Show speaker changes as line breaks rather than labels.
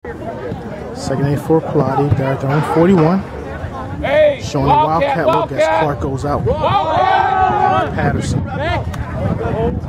Second and 8 for Pallotti. They're at their own 41. Showing the Wildcat look as Clark goes out. Patterson.